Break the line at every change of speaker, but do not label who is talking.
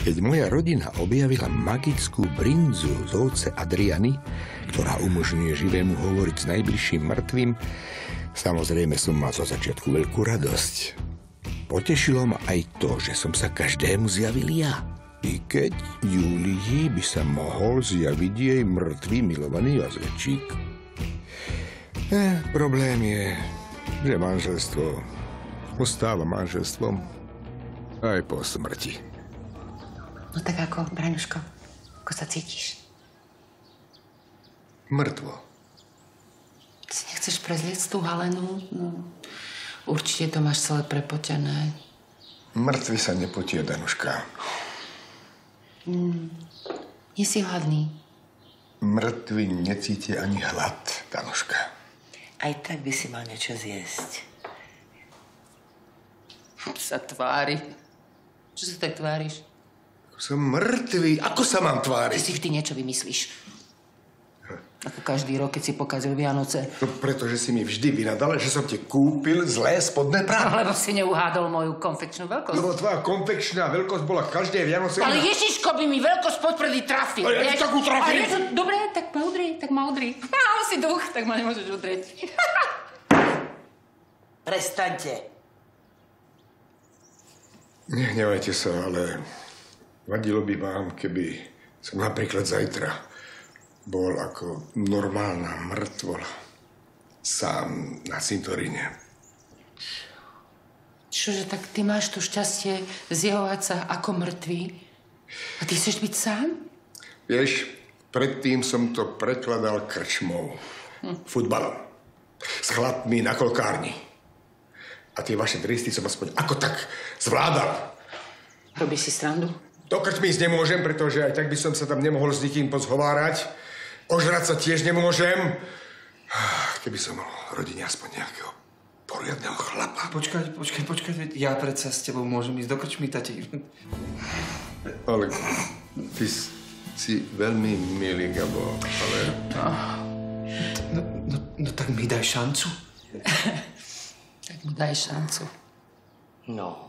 Keď moja rodina objavila magickú brinzu z ovce Adriany, ktorá umožňuje živému hovoriť s najbližším mŕtvým, samozrejme som mal zo začiatku veľkú radosť. Potešilo ma aj to, že som sa každému zjavil ja. I keď Júlii by sa mohol zjaviť jej mŕtvý milovaný jazvečík. Problém je, že manželstvo ostáva manželstvom aj po smrti.
No tak ako, Braňuško? Ako sa cítiš?
Mŕtvo.
Si nechceš prezliecť tú halenu? No, určite to máš celé prepotené.
Mŕtvy sa nepotia, Danuška.
Nie si hladný?
Mŕtvy necítia ani hlad, Danuška.
Aj tak by si mal niečo zjesť.
Sa tvári. Čo sa tak tváriš?
Som mŕtvý. Ako sa mám
Ty
tváriť?
si vždy niečo vymyslíš. Ako každý rok, keď si pokazil Vianoce.
No, pretože si mi vždy vynadal, že som ti kúpil zlé spodné prádlo.
Lebo si neuhádol moju konfekčnú veľkosť.
Lebo tvoja konfekčná veľkosť bola každé Vianoce.
Ale Ježiško by mi veľkosť podpredy trafil.
Ale ja ti takú trafím.
Dobre, tak ma udri. Mám si duch, tak ma nemôžeš udrieť.
Prestaňte.
Nehnevajte sa, ale vadilo by vám, keby som napríklad zajtra bol ako normálna mŕtvola sám na cintoríne.
Čože, tak ty máš to šťastie zjavovať sa ako mŕtvý? A ty chceš byť sám?
Vieš, predtým som to prekladal krčmou, futbalom, s chlapmi na kolkárni. A tie vaše tristy som aspoň ako tak zvládal.
Robíš si srandu?
Do krčmy ísť nemôžem, pretože aj tak by som sa tam nemohol s nikým pozhovárať. Ožrať sa tiež nemôžem. Keby som mal v rodine aspoň nejakého poriadneho chlapa.
Počkaj. Ja predsa s tebou môžem ísť do krčmy, tati.
Ale ty si veľmi milý, Gabo, ale...
No tak mi daj šancu.
Tak mu daj šancu.
No.